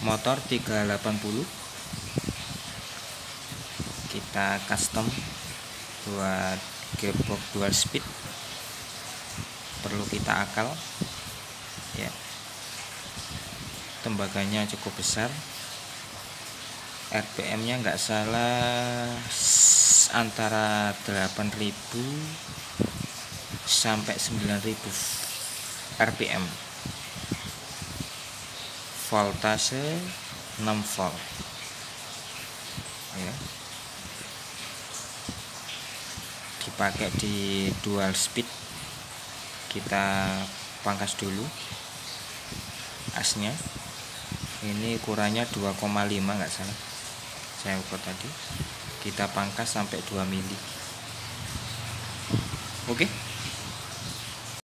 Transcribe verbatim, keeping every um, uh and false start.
motor tiga delapan puluh, kita custom buat gearbox dual speed. Perlu kita akal ya, tembaganya cukup besar, R P M nya nggak salah antara delapan ribu sampai sembilan ribu R P M, voltase enam volt ya. Dipakai di dual speed. Kita pangkas dulu asnya, ini ukurannya dua koma lima nggak salah saya ukur tadi. Kita pangkas sampai dua mili. Oke.